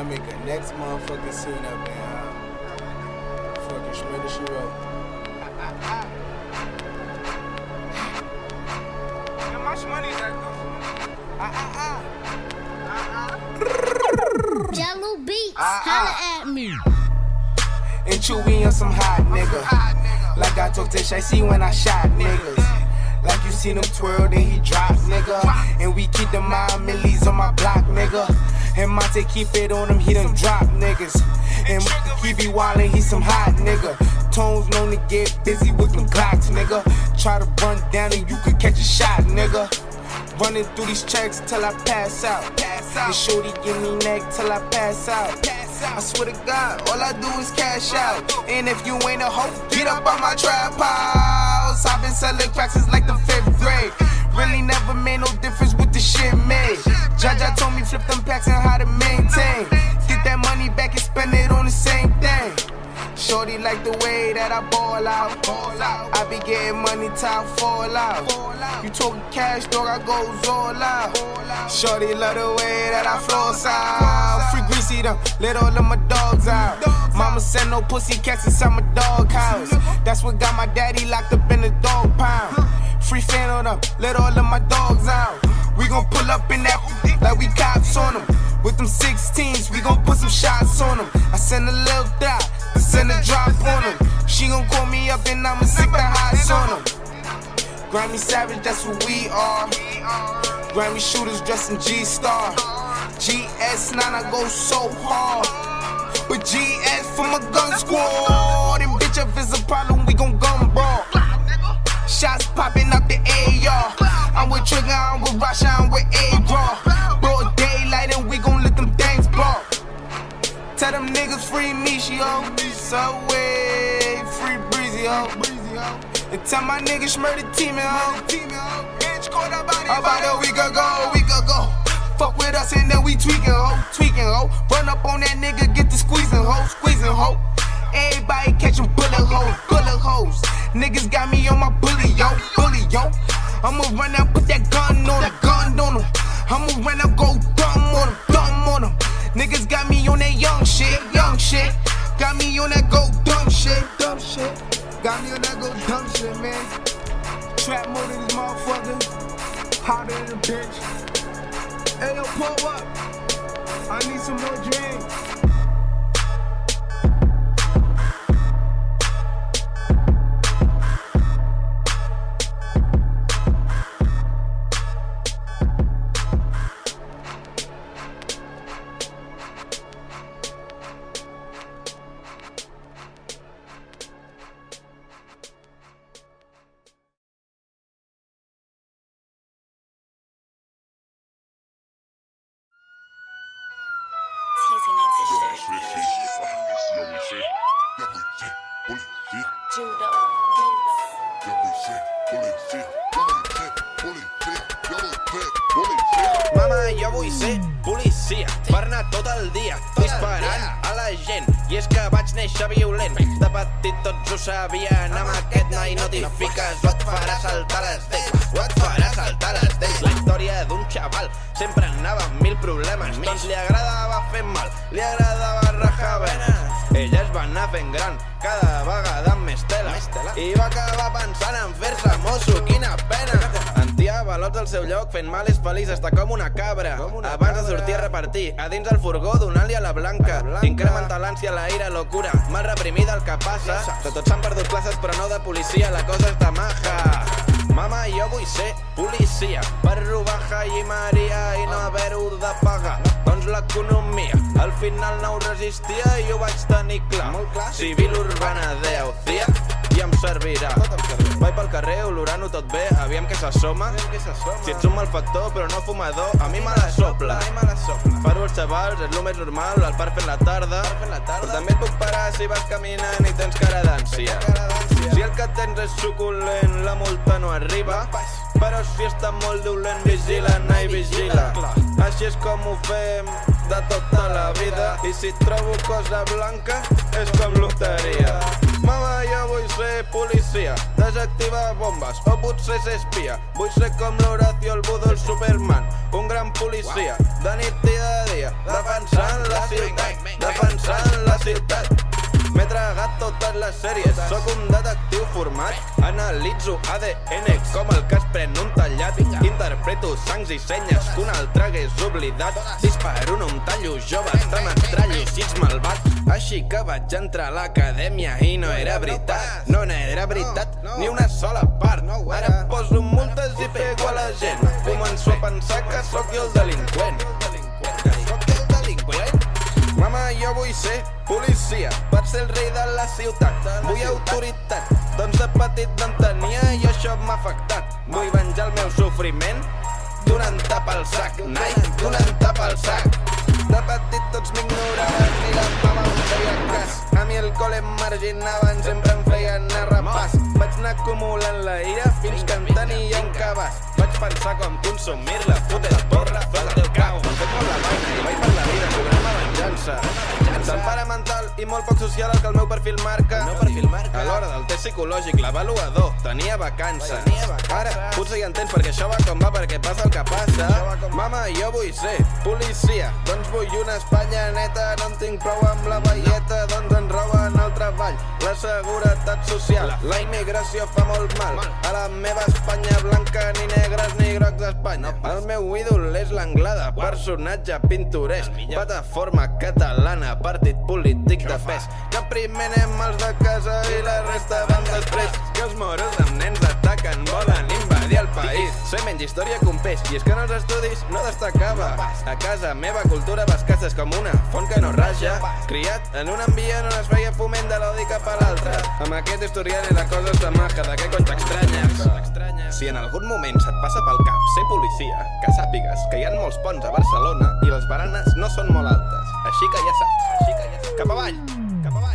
make a next motherfucking scene up there. Fucking Shredder She Wrote. How much money is that though? Jello Beats, holla at me. And Chewy on some hot nigga. Like I told Tish, I see when I shot niggas. Like you seen him twirl, then he drop, nigga. And we keep the mind millies on my block, nigga. And Monte keep it on him, he done drop niggas. And he be wildin', he some hot nigga. Tones known to get busy with them Glocks, nigga. Try to run down and you could catch a shot, nigga. Running through these checks till I pass out. And shorty give me neck till I pass out. I swear to God, all I do is cash out. And if you ain't a hoe, get up on my trap house. I've been selling cracks since like the 5th grade. Really never made no difference with the shit made. Jaja told me flip them packs and how to maintain. Get that money back and spend it on the same thing. Shorty like the way that I ball out. I be getting money till I fall out. You talking cash, dog, I goes all out. Shorty love the way that I floss out. Free greasy them, let all of my dogs out. Mama sent no pussy cats inside my dog house. That's what got my daddy locked up in the dog pound. Free fan on them, let all of my dogs out. We gon' pull up in that like we cops on them. With them 16s, we gon' put some shots on them. I send a little dot, I send a drop on them. She gon' call me up and I'ma stick the hots on them. Grammy Savage, that's what we are. Grammy shooters dressed in G-Star. GS9, I go so hard. But GS for my gun squad. And bitch, if it's a problem, we gon' gun brawl. Shots popping out the AR. I'm with Trigger, I'm with Rasha, I'm with A-Raw. Broad daylight and we gon' let them things blow. Tell them niggas free Michio. Subway, free Breezy, ho. And tell my niggas murder team, ho. About a week ago. Fuck with us and then we tweaking, ho. Run up on that nigga, get the squeezing, ho. Everybody catching bullet holes. Niggas got me on my bully, yo. I'ma run out, put that gun on him. I'ma run out, go dumb on him. Niggas got me on that young shit. Got me on that go dumb shit. Got me on that go dumb shit, man. Trap mode in this motherfucker. Hotter than a bitch. Hey, yo, pull up. I need some more drink. Mama, jo vull ser policia per anar tot el dia disparant a la gent. I és que vaig néixer violent, de petit tots ho sabien. Amb aquest noi no t'hi fiques o et farà saltar les dents. La història d'un xaval sempre anava amb 1000 problemes. Doncs li agradava fer mal, li agradava rajar venes. Ella es va anar fent gran, cada vegada amb més tela, i va acabar pensant en fer-se mosso. Quina pena! Antia balots al seu lloc, fent mal és feliç, està com una cabra. Abans de sortir a repartir, a dins el furgó donant-li a la blanca. Incrementa l'ànsia, la ira, locura, mal reprimida el que passa. De tots s'han perdut classes però no de policia, la cosa està maja. Mama, jo vull ser policia per robar Jai i Maria i no haver-ho de pagar. Doncs l'economia al final no ho resistia i ho vaig tenir clar. Civil urbana de Aucia i em servirà. Vaig pel carrer olorant-ho tot bé, aviam què s'assoma. Si ets un malfactor però no fumador, a mi me la sopla. Paro els xavals, és lo més normal, al parc fent la tarda. Però també et puc parar si vas caminant i tens cara d'ànsia. Si el que tens és suculent, la multa no arriba. Però si està molt dolent, vigila, i vigila. Així és com ho fem de tota la vida. I si trobo cosa blanca, és com loteria. Mama, jo vull ser policia, desactivar bombes, o potser ser espia. Vull ser com l'Horacio, el Budo, el Superman, un gran policia, de nit i de dia, defensant la ciutat, defensant la ciutat. M'he tragat totes les sèries, sóc un detectiu format, analitzo ADN com el que es pren un tallat, interpreto sangs i senyes que un altre hagués oblidat, disparo un tallo joves, te metrallo si ets malvat. Així que vaig entrar a l'acadèmia i no era veritat, no era veritat, ni una sola part. Ara poso multes i pego a la gent, començo a pensar que sóc jo el delinqüent. Mama, jo vull ser policia, per ser el rei de la ciutat. Vull autoritat, doncs de petit d'entenia i això m'ha afectat. Vull venjar el meu sofriment donant tap al sac, Nike, donant tap al sac. De petit tots m'ignoraven i la mama em feia cas. A mi el col·le em marginaven, sempre em feien a repàs. Vaig anar acumulant la ira fins que en tenia un cabàs. Vaig pensar com consumir-la, fotre porra, fot el cau. Em fet molt la vaina i vaig per la vida cobrant la venjança. Tan parental i molt poc social el que el meu perfil marca. A l'hora del test psicològic l'avaluador tenia vacances. Ara potser ja entens perquè això va com va, perquè passa el que passa. Mama, jo vull ser policia, doncs vull una Espanya neta. No en tinc prou amb la velleta, doncs ens roben el treball, la seguretat social. La immigració fa molt mal a la meva Espanya blanca, ni negres ni grocs d'Espanya. El meu ídol és l'Anglada, personatge pintoresc, plataforma catalana, partit polític de pes, que primer anem els de casa i la resta van després. Que els moros amb nens ataquen, volen invadir el país. Sé menys història que un peix, i és que en els estudis no destacava. A casa meva cultura bascassa és com una font que no raja. Criat en un ambient on es feia foment de l'odi cap a l'altre. Amb aquest historial i la cosa està maja, de què cony t'estranyes? Si en algun moment se't passa pel cap ser policia, que sàpigues que hi ha molts ponts a Barcelona i les baranes no són molt altes. Així que ja saps, cap avall, cap avall.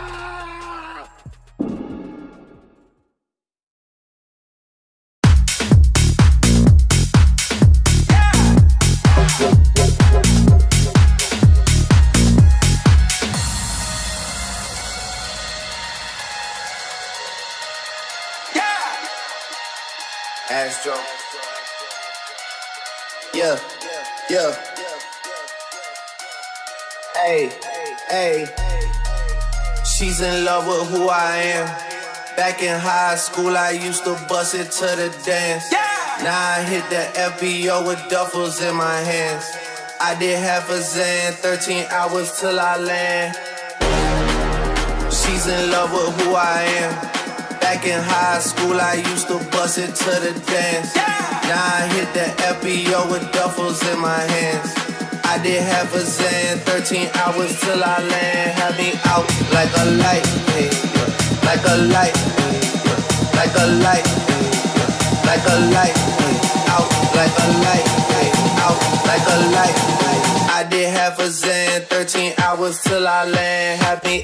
Astro. Yeah, yeah. Hey, hey. She's in love with who I am. Back in high school, I used to bust it to the dance. Now I hit the FBO with duffels in my hands. I did half a Zan, 13 hours till I land. She's in love with who I am. Back in high school, I used to bust it to the dance. Now I hit the FBO with duffels in my hands. I did half a Zan, 13 hours till I land. Had me out like a light, hey, like a light, hey, like a light, hey, like a light, hey, out like a light, hey, out like a light, hey. I did half a Zan, 13 hours till I land. Had me.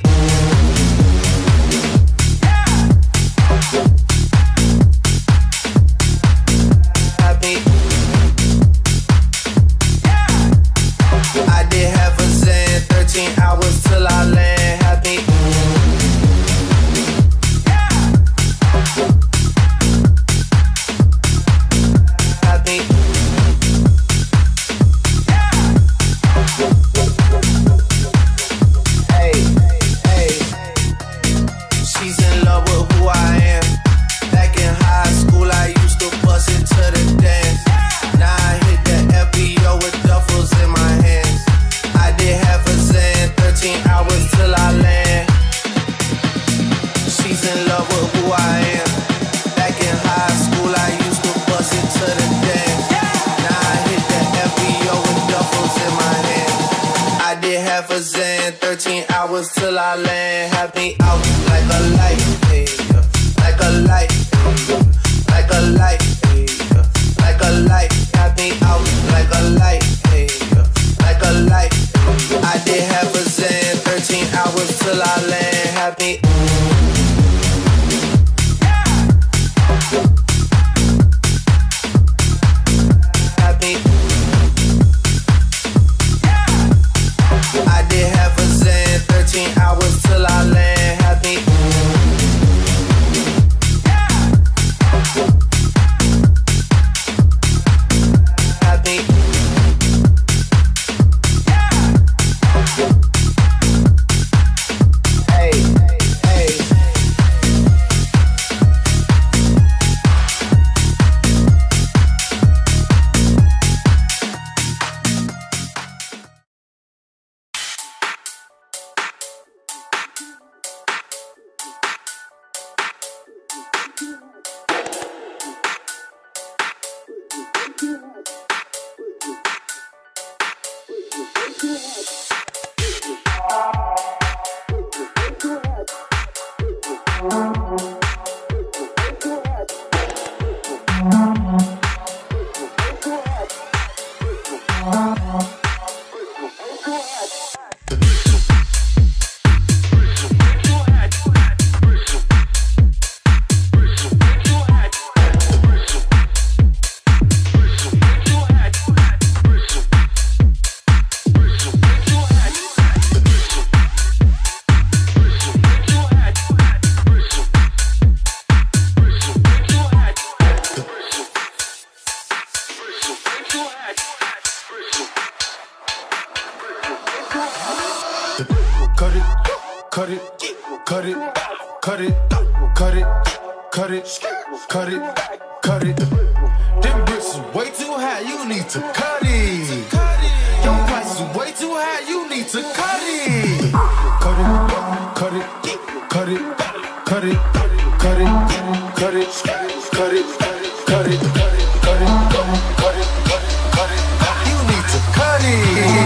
I did half a Zan, 13 hours till I land. Happy. Happy. Hey, hey. She's in love with who I am. Back in high school, I used to bust it to the dance. Now I hit the FBO with duffels in my hands. I did half a Zan, 13 hours till I land. She's in love with who I am. Back in high school, I used to bust it to the dance. Now I hit the FBO with duffels in my hands. I did half a Zan, 13 hours till I land. Had me out like a light, hey, like a light, hey, like a light, hey, like a light. Had me out like a light, hey, like a light. I did half a Zan, 13 hours till I land. Had me. Had me. I did half a Zan, 13 hours till I land. Had me. cut it, cut it, cut it, cut it, cut it, cut it, cut it, cut it. Them bricks is way too high, you need to cut it. Your price is way too high, you need to cut it. Cut it, cut it, cut it, cut it, cut it, cut it, cut it, cut it, cut it, cut it, cut it, cut it. You need to cut it.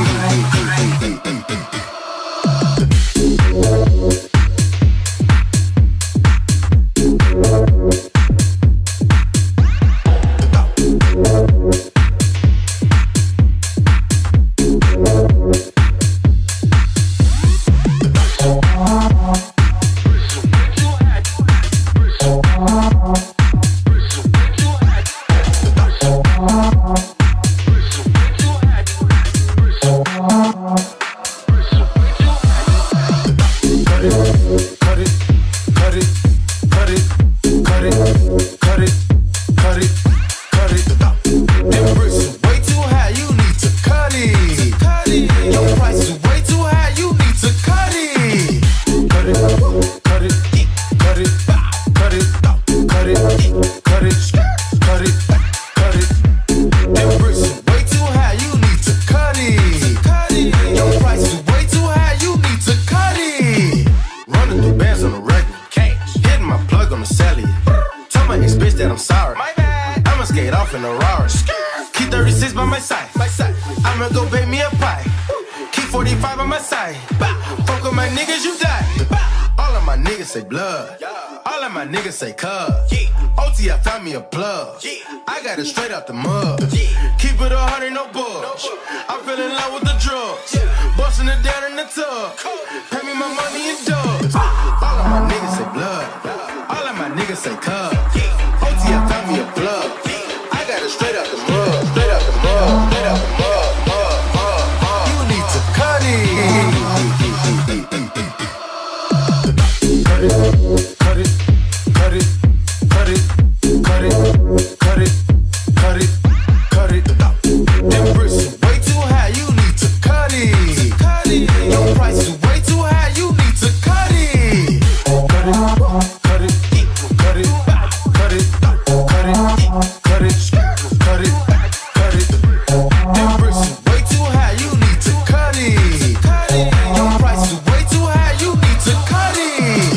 Say cuz, OT I found me a plug. I got it straight out the mud. Keep it 100, no bugs. I fell in love with the drugs. Busting it down in the tub. Pay me my money in dubs. All of my niggas say blood. All of my niggas say cuz. OT I found me a plug. I got it straight out the mud. Straight out the mud. Straight out the mud. You need to cut it. Cut it. Cut it. Cut it, cut it, cut it, cut it, cut it, cut it. Them bricks is way too high, you need to cut it. Your price is way too high, you need to cut it. Cut it, cut it, cut it, cut it, cut it, cut it, cut it, cut it. Them bricks is way too high, you need to cut it. Your price is way too high, you need to cut it.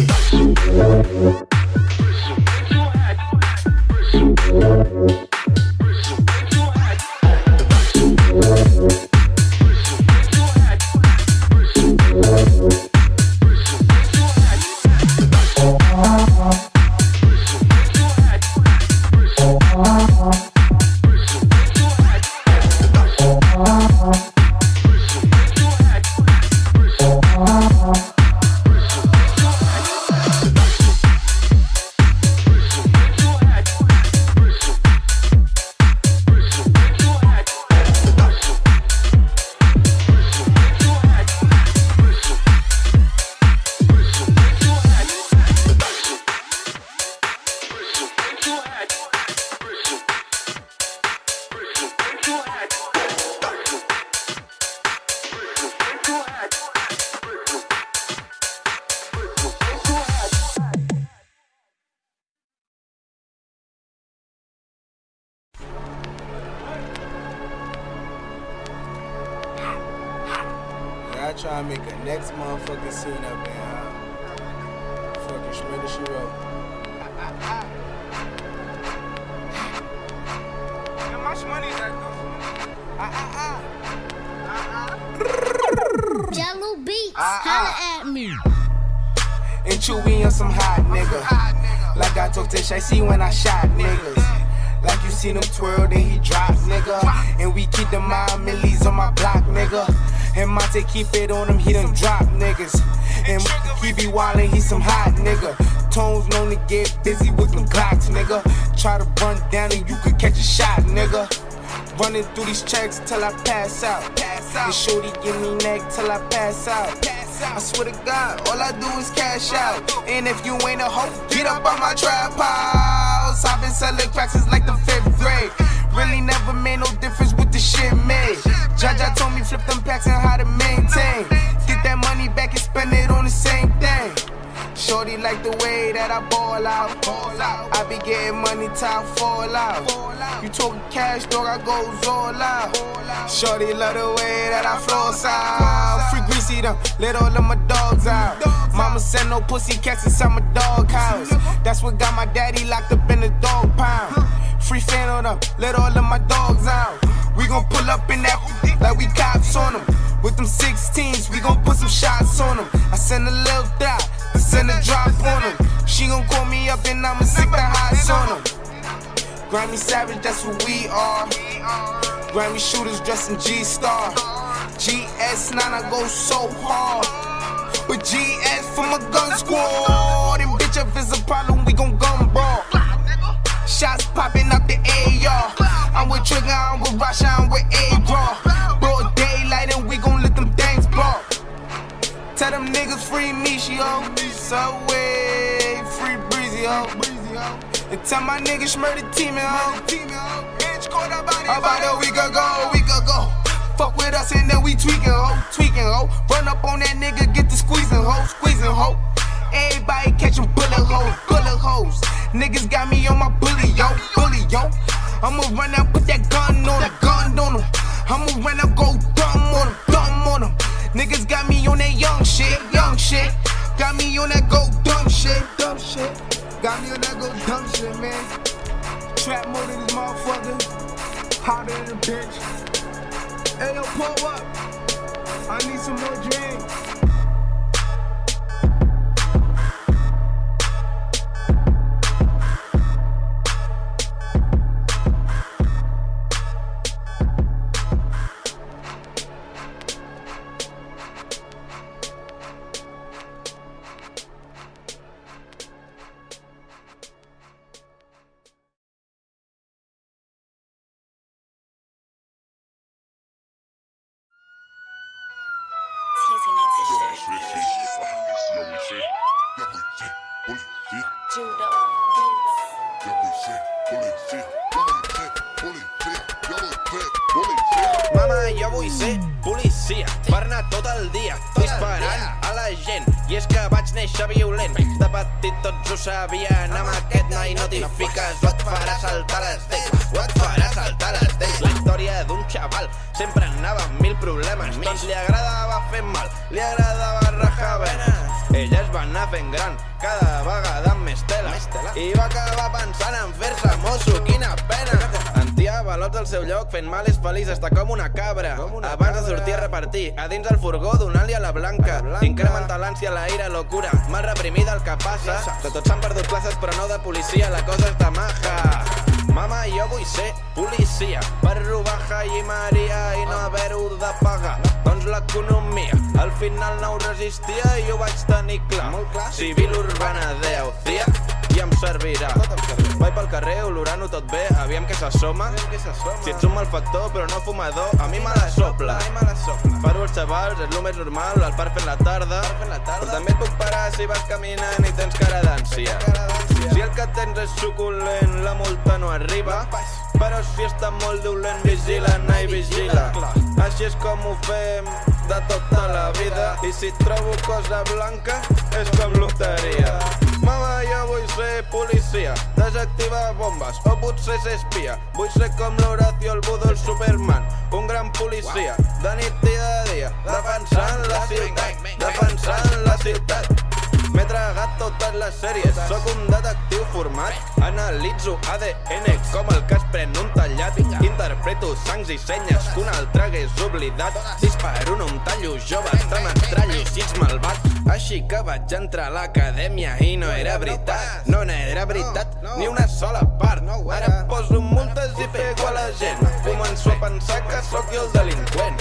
I try to make a next motherfucking scene up there. Fucking Shredder She Wrote. How much money is that Jello Beats, holla at me. And Chewy on some hot nigga. Like I told Tish, I see when I shot niggas. Like you seen him twirl, then he drop, nigga. And we keep the mind millies on my block, nigga. And Monte keep it on him, he done drop niggas. And he be wildin', he some hot nigga. Tones known to get busy with them Glocks, nigga. Try to run down and you could catch a shot, nigga. Running through these checks till I pass out. And shorty give me neck till I pass out. I swear to God, all I do is cash out. And if you ain't a hoe, get up on my trap house. I've been selling cracks since like the 5th grade. Really never made no difference with the shit made. Jaja told me flip them packs and how to maintain. Get that money back and spend it on the same thing. Shorty like the way that I ball out. I be getting money till I fall out. You talking cash, dog, I goes all out. Shorty love the way that I floss out. Free greasy them, let all of my dogs out. Mama said no pussy cats inside my dog house. That's what got my daddy locked up in the dog pound. Free fan on them, let all of my dogs out. We gon' pull up in that like we cops on them. With them 16s, we gon' put some shots on them. I send a little dot, I send a drop on them. She gon' call me up and I'ma stick the highs on them. Grammy Savage, that's who we are. Grammy shooters dressed in G-Star. GS9, I go so hard. But GS for my gun squad. And bitch, if it's a problem, we gon' gun brawl. Shots popping out the AR. I'm with Trigger, I'm with Rasha, I'm with A-Raw. Broad daylight and we gon' let them things ball. Tell them niggas free Michio. Subway, free Breezy, ho. And tell my niggas murder team, ho. About a week ago. Fuck with us and then we tweaking, ho. Run up on that nigga, get the squeezing, ho. Everybody catching bullet holes. Niggas got me on my bully, yo. I'ma run out, put that gun on him. I'ma run out, go dumb on him. Niggas got me on that young shit. Got me on that go dumb shit. Got me on that go dumb shit, man. Trap mode in this motherfucker. Hotter than a bitch. Hey, yo, pull up. I need some more drink. Mama, jo vull ser policia per anar tot el dia disparant a la gent. I és que vaig néixer violent, de petit tots ho sabien. Amb aquest noi no t'hi fiques o et farà saltar les dents. La història d'un xaval sempre anava amb mil problemes. Doncs li agradava fer mal, li agradava rajar venes. Ella es va anar fent gran, cada vegada amb més tela, i va acabar pensant en fer-se mosso, quina pena. Antia avalots al seu lloc, fent mal és feliç, està com una cabra. Abans de sortir a repartir, a dins del furgó donant-li a la blanca. Incrementa l'ànsia, la ira, locura, mal reprimida el que passa. De tots s'han perdut places però no de policia, la cosa està maja. Mama, jo vull ser policia per robar Jai Maria i no haver-ho de pagar. Doncs l'economia al final no ho resistia i ho vaig tenir clar. Civil urbana de Aucia i em servirà. Vaig pel carrer olorant-ho tot bé, aviam què s'assoma. Si ets un malfactor però no fumador, a mi me la sopla. Paro els xavals, és el més normal, el parc fent la tarda. Però també et puc parar si vas caminant i tens cara d'ànsia. Si el que tens és suculent, la multa no arriba. Però si està molt dolent, vigila, i vigila. Així és com ho fem de tota la vida. I si trobo cosa blanca, és com loteria. Mama, jo vull ser policia, desactivar bombes, o potser ser espia. Vull ser com l'Horacio, el Budo, el Superman, un gran policia, de nit i de dia, defensant la ciutat. M'he tragat totes les sèries, sóc un detectiu format. Analitzo ADN com el que es pren un tallat. Interpreto sangs i senyes que un altre hagués oblidat. Disparo un tallo jove, te metrallo si ets malvat. Així que vaig entrar a l'acadèmia i no era veritat. No era veritat, ni una sola part. Ara poso multes i pego a la gent. Començo a pensar que sóc jo el delinqüent.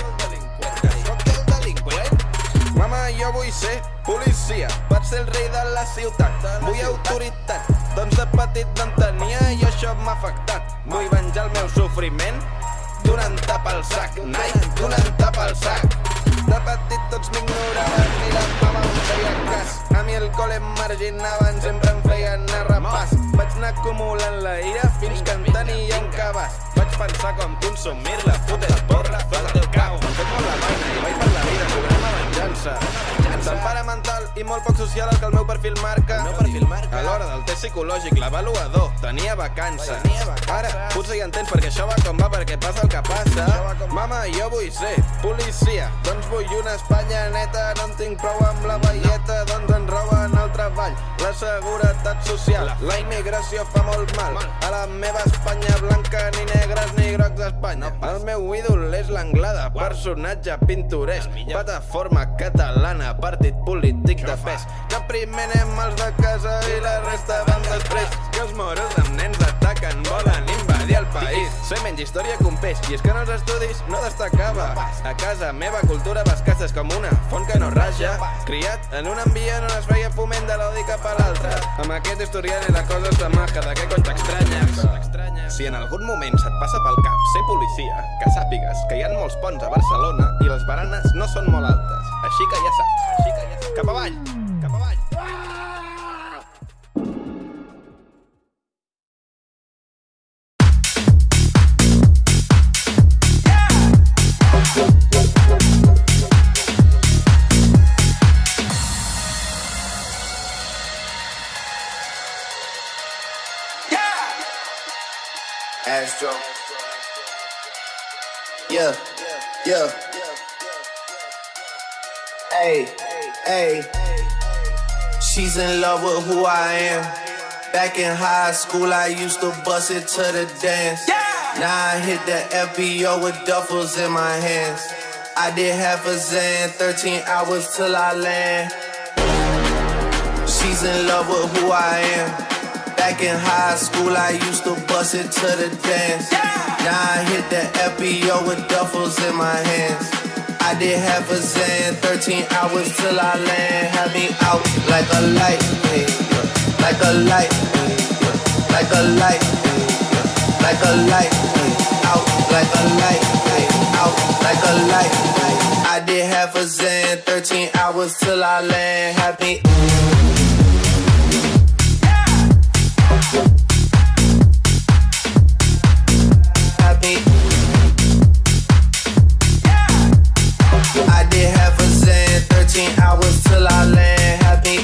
Mama, jo vull ser policia per ser el rei de la ciutat. Vull autoritat, doncs de petit no en tenia i això m'ha afectat. Vull venjar el meu sofriment donant-te pel sac, donant-te pel sac. De petit tots m'ignoraven i la mama em feia cas. A mi el col·le em marginaven, sempre em feien a repàs. Vaig anar acumulant la ira fins que en tenia un cabàs. Vaig pensar com consumir-la, fotre porra, fot el cau. Em fet molt la vaina i vaig per la vida, cobrant-me venjar. venjança. Tan parental i molt poc social el que el meu perfil marca. A l'hora del test psicològic l'avaluador tenia vacances. Ara potser ja entens perquè això va com va, perquè passa el que passa. Mama, jo vull ser policia, doncs vull una Espanya neta. No en tinc prou amb la velleta, doncs en roben el treball, la seguretat social. La immigració fa molt mal a la meva Espanya blanca, ni negres ni grocs d'Espanya. El meu ídol és l'Anglada, personatge pintoresc, plataforma catalana, partit polític de pes. Que primer anem els de casa i la resta van després. Que els moros amb nens ataquen, volen invadir el país. Soy menys història que un peix, i és que en els estudis no destacava. A casa meva cultura bascassa és com una font que no raja. Criat en un ambient on es feia foment de l'odi cap a l'altre. Amb aquest historial i la cosa està maja, de què cony t'extranyes? Si en algun moment se't passa pel cap ser policia, que sàpigues que hi ha molts ponts a Barcelona i les baranes no són molt altes. Així que ja saps. Cap avall! Cap avall! Astro. Yeah. Hey. She's in love with who I am. Back in high school, I used to bust it to the dance. Now I hit the FBO with duffels in my hands. I did half a Zan, 13 hours till I land. She's in love with who I am. Back in high school, I used to bust it to the dance. Now I hit the FBO with duffels in my hands. I did half a Zan, 13 hours till I land. Had me out like a light, hey, like a light, hey, like a light, hey, like a light, hey, out like a light, hey, out like a light, hey. I did half a Zan, 13 hours till I land. Had me. I did half a Zan, 13 hours till I land. Happy.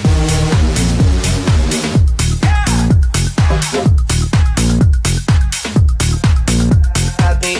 Happy.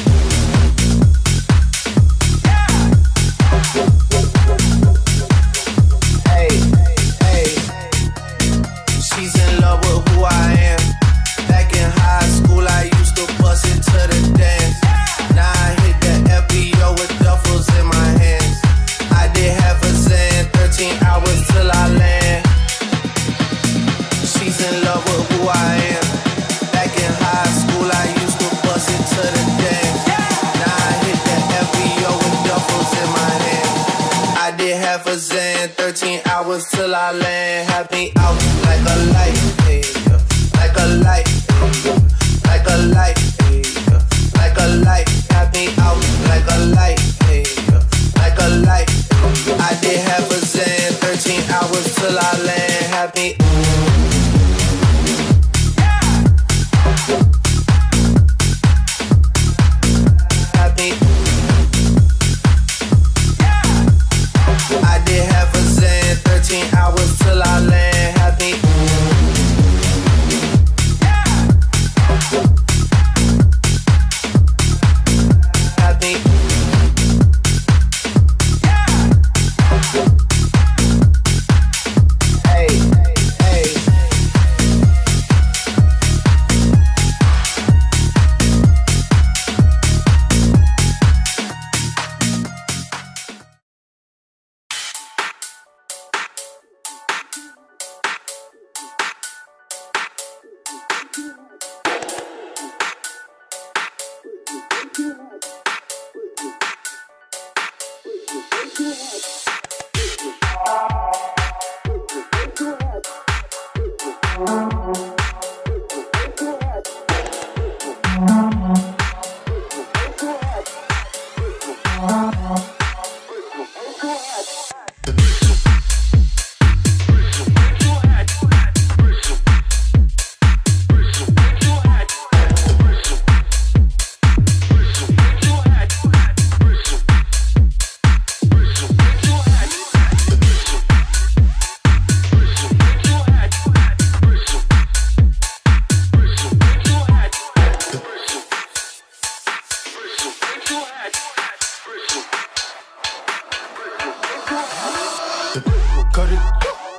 Hey. She's in love with who I am. Back in high school, I used to bust it to the dance. Now I hit the FBO with duffels in my hands. I did half a Zan, 13 hours till I land. She's in love with who I am. Back in high school, I used to bust it to the dance. Now I hit the FBO with duffels in my hands. I did half a Zan, 13 hours till I land. Had me out like a light, hey, like a light, hey, like a light, hey, like a light. Had me out like a light, hey, like a light. I did half a Zan, 13 hours till I land. Had me. Happy. I did half a Zan, 13 hours till I land. Happy. Happy. Hey.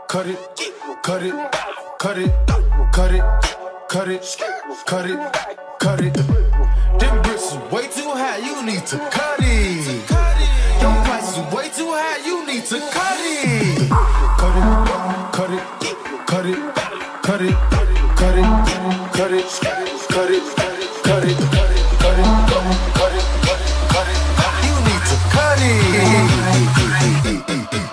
cut it, cut it, cut it, cut it, cut it, cut it, cut it. Them bricks is way too high, you need to cut it. Your price is way too high, you need to cut it. Cut it, cut it, cut it, cut it, cut it, cut it, cut it, cut it, cut it, cut it, cut it. You need to cut it.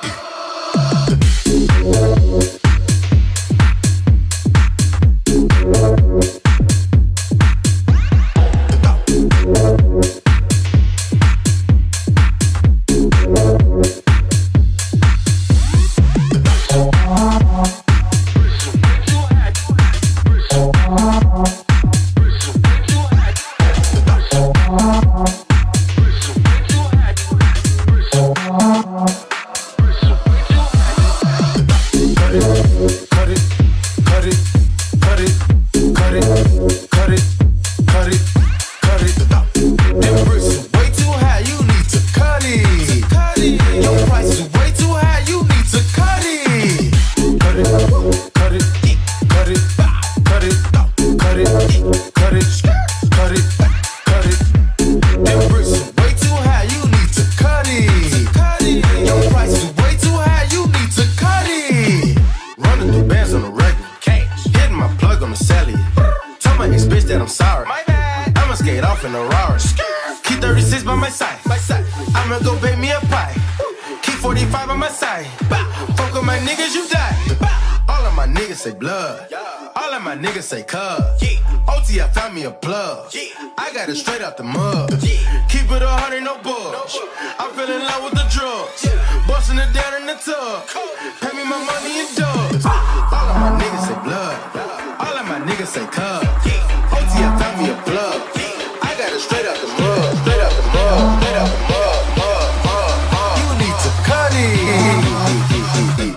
Say cuz, OT I found me a plug. I got it straight out the mud. Keep it 100, no bugs. I fell in love with the drugs. Busting it down in the tub. Pay me my money in dubs. All of my niggas say blood. All of my niggas say cuz. OT I found me a plug. I got it straight out the mud. Straight out the mud. Straight out the mud. You need to cut it.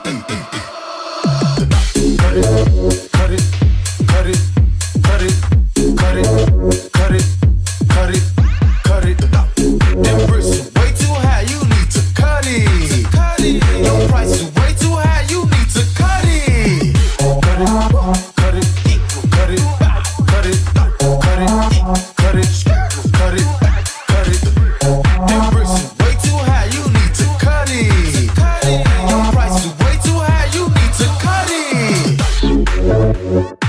Cut it. Cut it. Cut it, cut it, cut it, cut it, cut it, cut it. Them bricks is way too high, you need to cut it. Cut it. Your price is way too high, you need to cut it. Cut it, cut it, cut it, cut it, cut it, cut it, cut it, cut it. Them bricks is way too high, you need to cut it. Cut it. Your price is way too high, you need to cut it.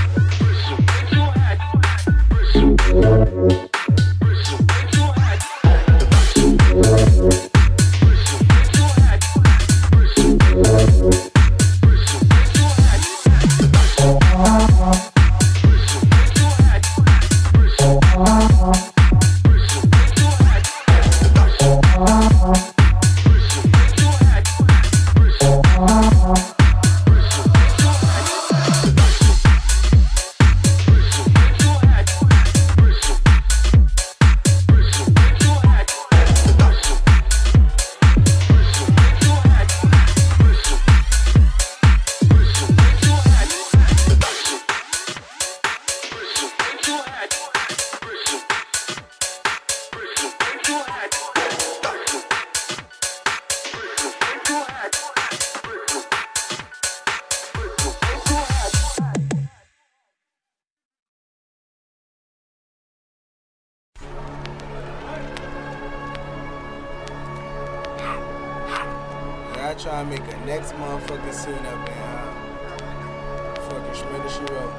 I try to make a next motherfucking scene up there. Fucking Shredder She Wrote.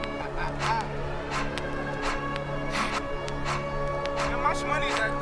How much money is that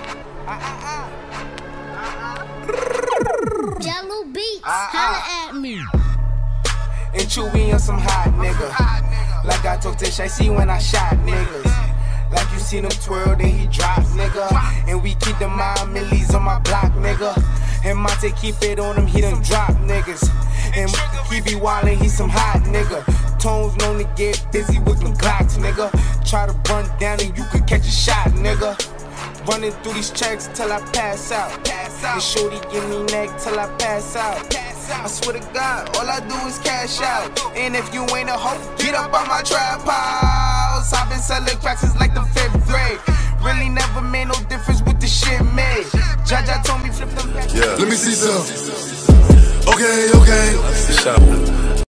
though? Jello Beats, holla at me. And Chewy on some hot nigga. Like I told Tish, I see when I shot niggas. Like you seen him twirl, then he drop, nigga. And we keep the mind millies on my block, nigga. And Monte keep it on him, he done drop niggas. And he be wildin', he some hot nigga. Tones known to get busy with them Glocks, nigga. Try to run down and you could catch a shot, nigga. Running through these checks till I pass out. And shorty give me neck till I pass out. I swear to God, all I do is cash out. And if you ain't a hoe, get up on my trap house. I've been selling cracks since like the 5th grade. Really never made no difference with the shit made. Jaja told me flip them back. Yeah, let me see some. Okay, okay. So